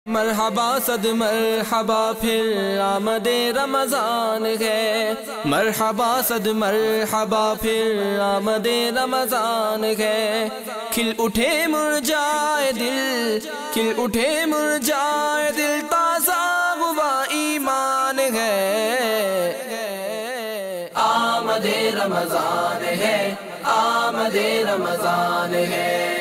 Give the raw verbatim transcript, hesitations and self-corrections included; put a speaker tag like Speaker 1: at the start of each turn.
Speaker 1: मरहबा सद मरहबा फिर आमदे रमज़ान है, मरहबा सद मरहबा फिर आमदे रमज़ान है। खिल उठे मुरझाए दिल, खिल उठे मुरझाए दिल, ताज़ा हुआ ईमान है। आमदे रमज़ान है, आमदे रमज़ान है।